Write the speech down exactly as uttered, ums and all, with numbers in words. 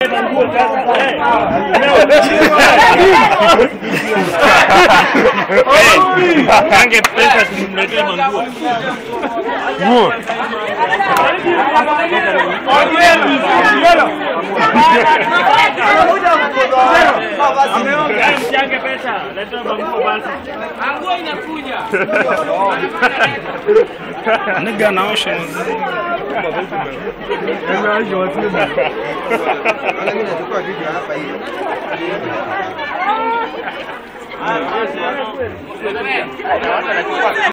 Anche pensa si mette manguo. Nguo. Anche pensa, leto manguo basi. Manguo inakuja. Nigga naosha. Hapa hii.